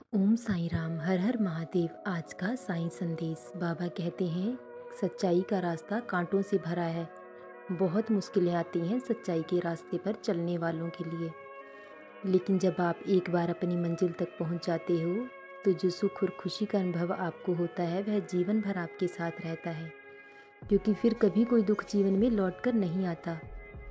ओम साईं राम, हर हर महादेव। आज का साईं संदेश। बाबा कहते हैं, सच्चाई का रास्ता कांटों से भरा है। बहुत मुश्किलें आती हैं सच्चाई के रास्ते पर चलने वालों के लिए, लेकिन जब आप एक बार अपनी मंजिल तक पहुंच जाते हो तो जो सुख और खुशी का अनुभव आपको होता है वह जीवन भर आपके साथ रहता है, क्योंकि फिर कभी कोई दुख जीवन में लौट कर नहीं आता।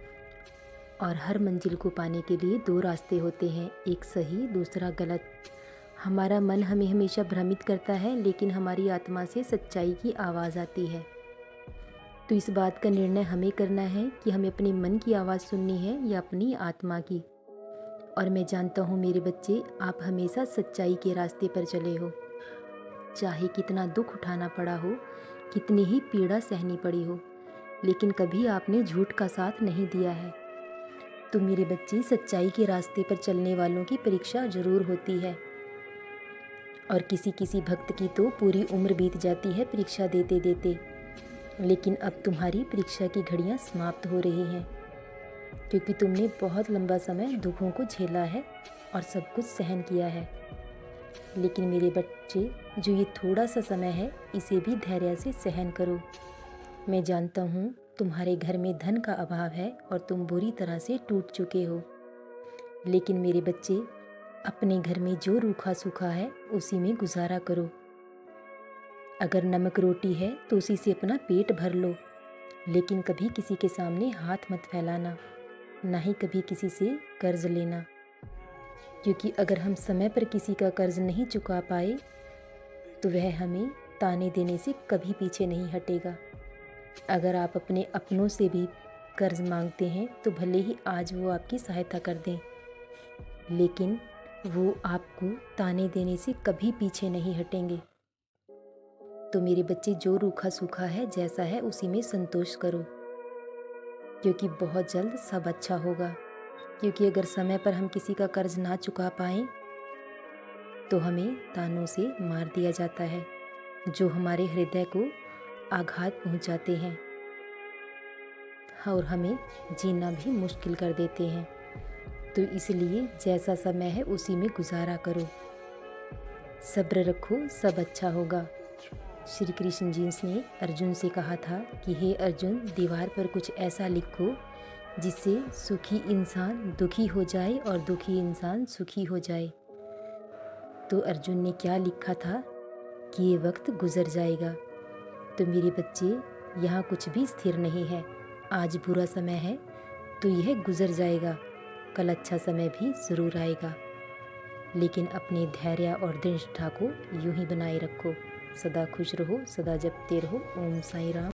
और हर मंजिल को पाने के लिए दो रास्ते होते हैं, एक सही, दूसरा गलत। हमारा मन हमें हमेशा भ्रमित करता है, लेकिन हमारी आत्मा से सच्चाई की आवाज़ आती है। तो इस बात का निर्णय हमें करना है कि हमें अपने मन की आवाज़ सुननी है या अपनी आत्मा की। और मैं जानता हूँ मेरे बच्चे, आप हमेशा सच्चाई के रास्ते पर चले हो। चाहे कितना दुख उठाना पड़ा हो, कितनी ही पीड़ा सहनी पड़ी हो, लेकिन कभी आपने झूठ का साथ नहीं दिया है। तो मेरे बच्चे, सच्चाई के रास्ते पर चलने वालों की परीक्षा जरूर होती है, और किसी किसी भक्त की तो पूरी उम्र बीत जाती है परीक्षा देते देते। लेकिन अब तुम्हारी परीक्षा की घड़ियां समाप्त हो रही हैं, क्योंकि तुमने बहुत लंबा समय दुखों को झेला है और सब कुछ सहन किया है। लेकिन मेरे बच्चे, जो ये थोड़ा सा समय है, इसे भी धैर्य से सहन करो। मैं जानता हूँ तुम्हारे घर में धन का अभाव है और तुम बुरी तरह से टूट चुके हो, लेकिन मेरे बच्चे, अपने घर में जो रूखा सूखा है उसी में गुजारा करो। अगर नमक रोटी है तो उसी से अपना पेट भर लो, लेकिन कभी किसी के सामने हाथ मत फैलाना, ना ही कभी किसी से कर्ज लेना, क्योंकि अगर हम समय पर किसी का कर्ज नहीं चुका पाए तो वह हमें ताने देने से कभी पीछे नहीं हटेगा। अगर आप अपने अपनों से भी कर्ज मांगते हैं तो भले ही आज वो आपकी सहायता कर दें, लेकिन वो आपको ताने देने से कभी पीछे नहीं हटेंगे। तो मेरे बच्चे, जो रूखा सूखा है, जैसा है उसी में संतोष करो, क्योंकि बहुत जल्द सब अच्छा होगा। क्योंकि अगर समय पर हम किसी का कर्ज ना चुका पाएं तो हमें तानों से मार दिया जाता है, जो हमारे हृदय को आघात पहुंचाते हैं और हमें जीना भी मुश्किल कर देते हैं। तो इसलिए जैसा समय है उसी में गुजारा करो, सब्र रखो, सब अच्छा होगा। श्री कृष्ण जी ने अर्जुन से कहा था कि हे अर्जुन, दीवार पर कुछ ऐसा लिखो जिससे सुखी इंसान दुखी हो जाए और दुखी इंसान सुखी हो जाए। तो अर्जुन ने क्या लिखा था कि ये वक्त गुजर जाएगा। तो मेरे बच्चे, यहाँ कुछ भी स्थिर नहीं है। आज बुरा समय है तो यह गुजर जाएगा, कल अच्छा समय भी ज़रूर आएगा। लेकिन अपने धैर्य और दृढ़ता को यूं ही बनाए रखो। सदा खुश रहो, सदा जपते रहो। ओम साईं राम।